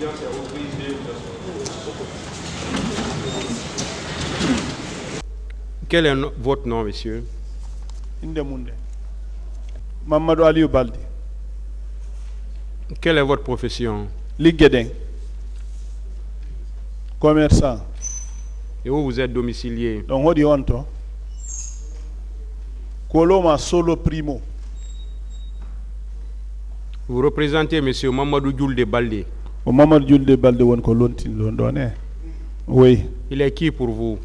l'audience est autorisée. Quel est votre nom, monsieur? Indemunde. Mamadou Aliou Baldi. Quelle est votre profession? Ligeden. Commerçant. Et où vous êtes domicilié? Donc, on dit on to. Koloma Solo Primo. Vous représentez monsieur Mamadou Djoulde Baldé. Mamadou Djoulde Baldé, on kolonti londonné. Oui. Il est qui pour vous?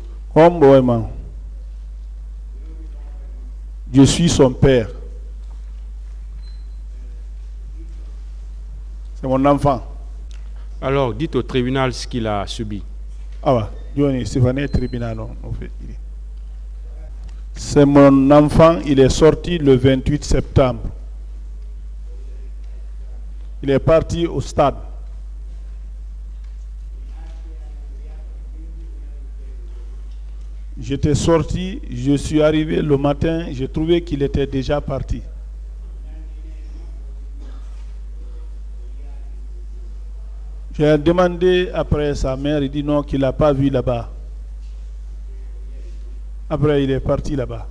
Je suis son père. C'est mon enfant. Alors, dites au tribunal ce qu'il a subi. Ah ouais, c'est un tribunal. C'est mon enfant, il est sorti le 28 septembre. Il est parti au stade. J'étais sorti, je suis arrivé le matin, j'ai trouvé qu'il était déjà parti. J'ai demandé après sa mère, il dit non, qu'il n'a pas vu là-bas. Après, il est parti là-bas.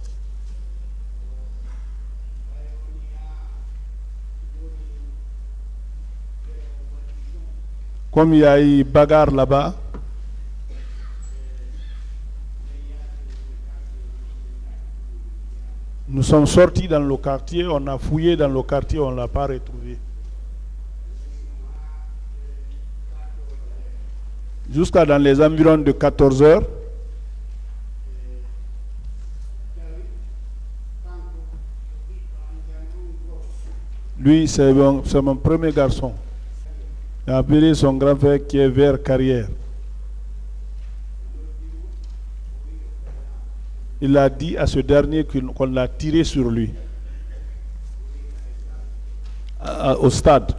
Comme il y a eu bagarre là-bas, nous sommes sortis dans le quartier, on a fouillé dans le quartier, on ne l'a pas retrouvé. Jusqu'à dans les environs de 14 heures, lui, c'est mon premier garçon. Il a appelé son grand frère qui est vers Carrière. Il a dit à ce dernier qu'on l'a tiré sur lui, au stade.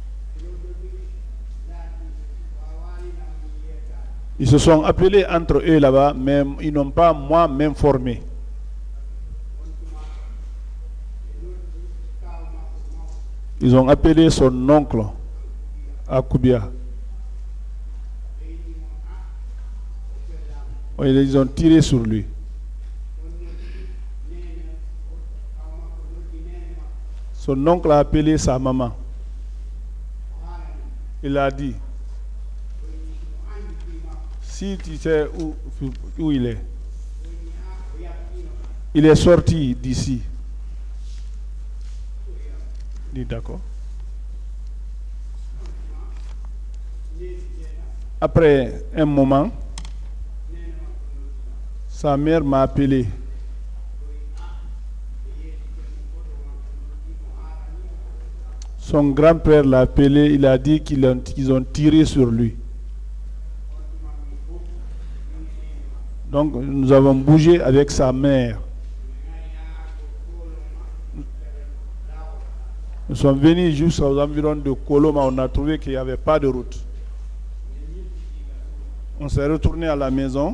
Ils se sont appelés entre eux là-bas, mais ils n'ont pas moi-même formé. Ils ont appelé son oncle à Koubia. Ils ont tiré sur lui. Son oncle a appelé sa maman. Il a dit, si tu sais où il est sorti d'ici. Il dit d'accord. Après un moment, sa mère m'a appelé. Son grand-père l'a appelé, il a dit qu'ils ont tiré sur lui. Donc nous avons bougé avec sa mère. Nous sommes venus jusqu'aux environs de Koloma, on a trouvé qu'il n'y avait pas de route. On s'est retourné à la maison.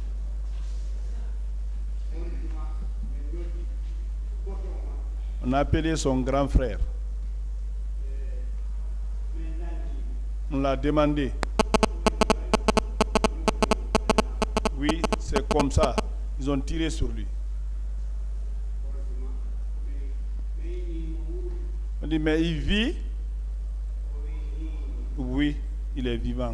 On a appelé son grand frère. On l'a demandé. Oui, c'est comme ça. Ils ont tiré sur lui. On dit, mais il vit? Oui, il est vivant.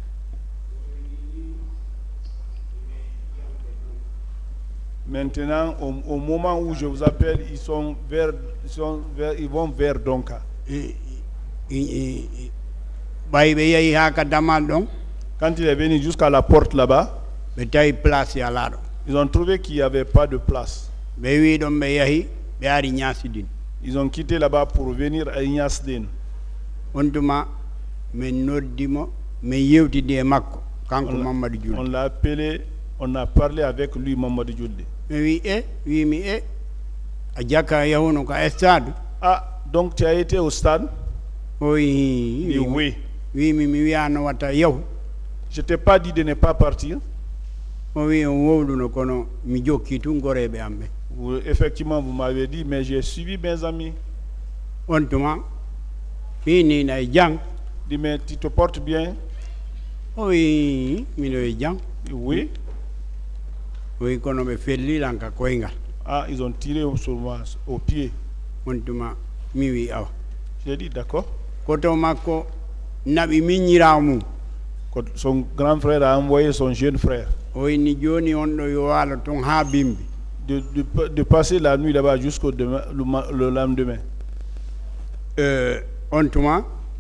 Maintenant, au moment où je vous appelle, ils vont vers Donka. Quand il est venu jusqu'à la porte là-bas, ils ont trouvé qu'il n'y avait pas de place. Ils ont quitté là-bas pour venir à Ignasden. On l'a appelé, on a parlé avec lui, Mamadou Djoulde. Ah, donc tu as été au stade? Oui. Oui. Je t'ai pas dit de ne pas partir. Effectivement, vous m'avez dit, mais j'ai suivi mes amis. dit mais tu te portes bien? Oui, Miloïdian. Oui. Oui, qu'on a fait l'île Koinga. Ah, ils ont tiré sur moi, au pied. Montuma, miwi awa. J'ai dit d'accord. Kotomako, nabi miniramu. Son grand frère a envoyé son jeune frère Oui, ni joni ondo yoala ton ha bimbi. de passer la nuit là-bas jusqu'au le lendemain. Ontuma,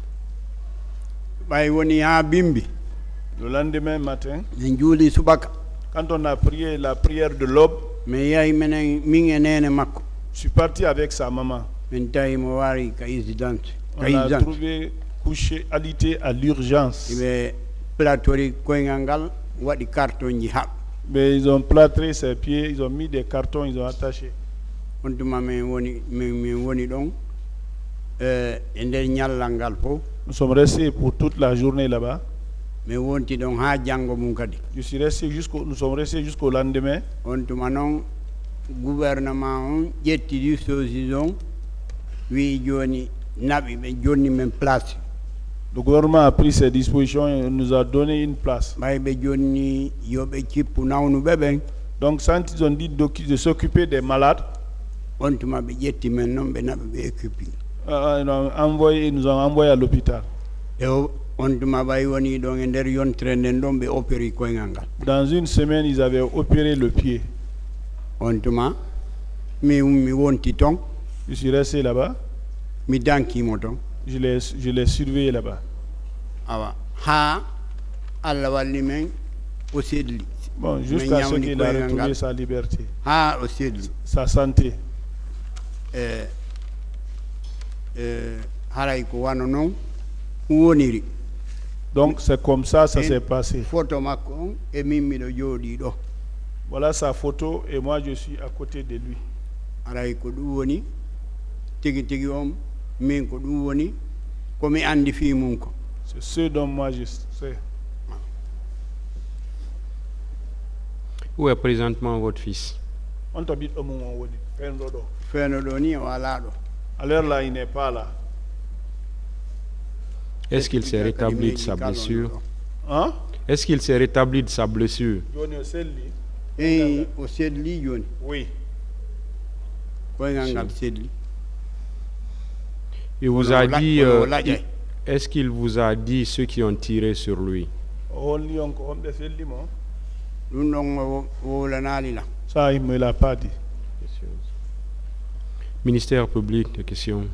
bay woni ha bimbi. Le lendemain matin, Njuli subaka. quand on a prié la prière de l'aube, Me yai menen mingenene makko. je suis parti avec sa maman. Men tawi mo wari ka incident. On l'a trouvé couché, alité à l'urgence. Ibe platori koingangal wadi carton ji hab. Mais ils ont plâtré ses pieds, ils ont mis des cartons, ils ont attaché. Ontuma men woni don ender nyallangal fo. Nous sommes restés pour toute la journée là-bas. Me wonti don ha jango mum kadi. Nous sommes restés jusqu'au lendemain. Ontuma non gouvernement on jetti di solution wi joni nabi be joni men place. Le gouvernement a pris ses dispositions et nous a donné une place. Bay be joni yobe cipu nawnu bebe. Donc quand ils ont dit de s'occuper des malades, Ontuma be jetti men non be nabi be équipe. ils nous ont envoyé à l'hôpital. E ontuma bay woni don e der yon trenden don be opérer koingangal. Dans une semaine, ils avaient opéré le pied. Ontuma mi wonti ton Je suis resté là-bas. mi danki moton. Je l'ai surveillé là-bas. Awa ha alla walli men o sedli. Bon, jusqu'à ce qu'il a retrouvé sa liberté, Ha o sedli. sa santé. Haray ko wano non woniri. Donc c'est comme ça s'est passé. Photo makko on e mimmi do jodi do. Voilà sa photo et moi je suis à côté de lui. Haray ko dum woni tigi on min ko dum woni ko mi andi fi mum ko. C'est ce dont moi je sais. Où est présentement votre fils? On t'habite au moment où Feno do ni wala do. alors là, il n'est pas là. Est-ce qu'il s'est rétabli de sa blessure? Hein? Est-ce qu'il s'est rétabli de sa blessure? Eh, o sedli joni. Oui. Koingangal sedli. Il vous a dit, Laje. est-ce qu'il vous a dit ceux qui ont tiré sur lui? Dum don wolanali la. Ça, il ne me l'a pas dit. Ministère public de questions.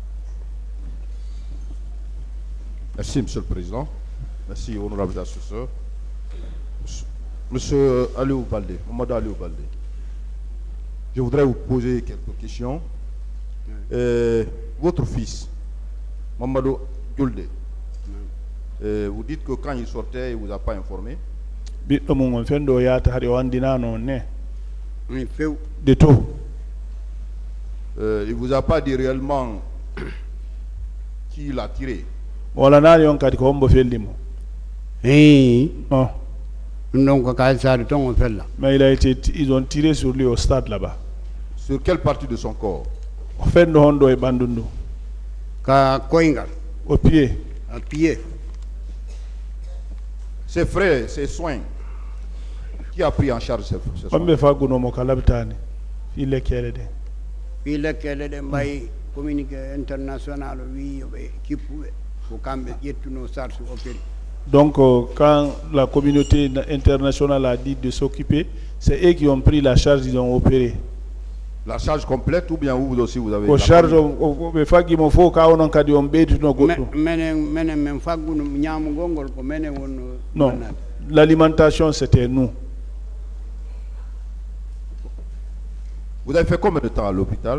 Merci, Monsieur le Président. Merci, honorables assesseurs. Monsieur Aliou Baldé, Mamadou Aliou Baldé, je voudrais vous poser quelques questions. Votre fils, Mamadou Gulde, vous dites que quand il sortait, il ne vous a pas informé. De tout. Il ne vous a pas dit réellement qui l'a tiré. Eh, Oh. donc ka sar ton o fella. Mais ils ont tiré sur lui au stade là-bas. Sur quelle partie de son corps? Ka koingal Au pied. a pied. Ses frères, ses soins, qui a pris en charge ces soins? Il est quel est. Fi lekkele de mbay communiqué international wi yobe kipuwe ko kambe jettuno sarsu opérer. Donc, quand la communauté internationale a dit de s'occuper, c'est eux qui ont pris la charge, ils ont opéré. La charge complète ou bien vous aussi vous avez... La charge, non, l'alimentation c'était nous. Vous avez fait combien de temps à l'hôpital?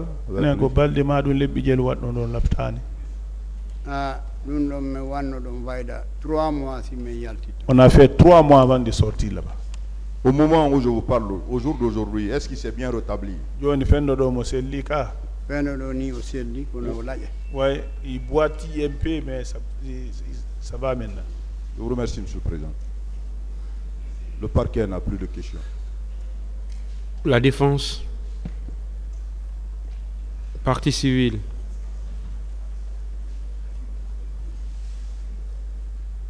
On a fait 3 mois avant de sortir là-bas. Au moment où je vous parle, au jour d'aujourd'hui, est-ce qu'il s'est bien rétabli? Oui, il boitille un peu, mais ça va maintenant. Je vous remercie, Monsieur le Président. Le parquet n'a plus de questions. La défense, partie civile.